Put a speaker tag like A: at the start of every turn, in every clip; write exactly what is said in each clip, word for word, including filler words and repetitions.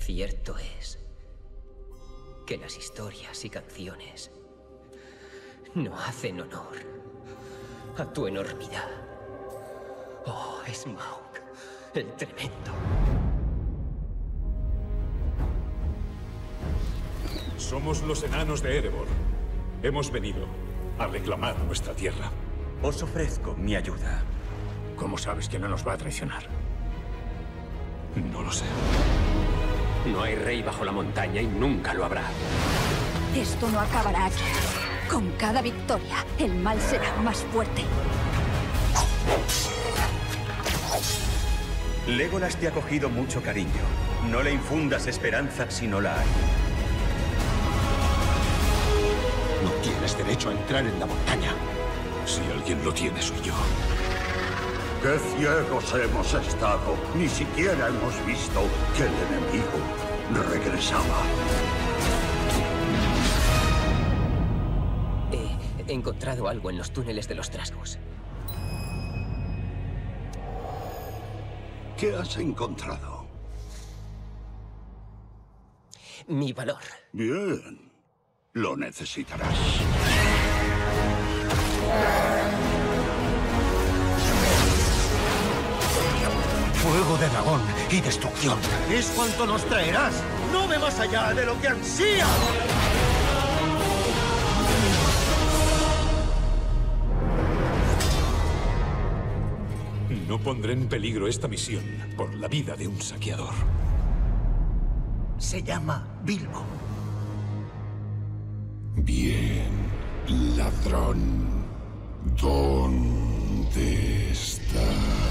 A: Cierto es que las historias y canciones no hacen honor a tu enormidad. Oh, Smaug, el tremendo.
B: Somos los enanos de Erebor. Hemos venido a reclamar nuestra tierra.
C: Os ofrezco mi ayuda.
B: ¿Cómo sabes que no nos va a traicionar? No lo sé.
D: No hay rey bajo la montaña y nunca lo habrá.
E: Esto no acabará aquí. Con cada victoria, el mal será más fuerte.
C: Legolas te ha cogido mucho cariño. No le infundas esperanza si no la hay.
B: No tienes derecho a entrar en la montaña. Si alguien lo tiene, soy yo.
F: ¡Qué ciegos hemos estado! Ni siquiera hemos visto que el enemigo regresaba.
A: He encontrado algo en los túneles de los Trasgos.
F: ¿Qué has encontrado?
A: Mi valor.
F: Bien. Lo necesitarás.
G: Fuego de dragón y destrucción.
H: Es cuanto nos traerás. No ve más allá de lo que ansía.
B: No pondré en peligro esta misión por la vida de un saqueador.
H: Se llama Bilbo.
I: Bien, ladrón. ¿Dónde estás?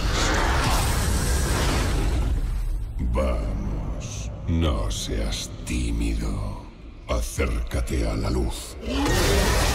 I: Vamos, no seas tímido. Acércate a la luz.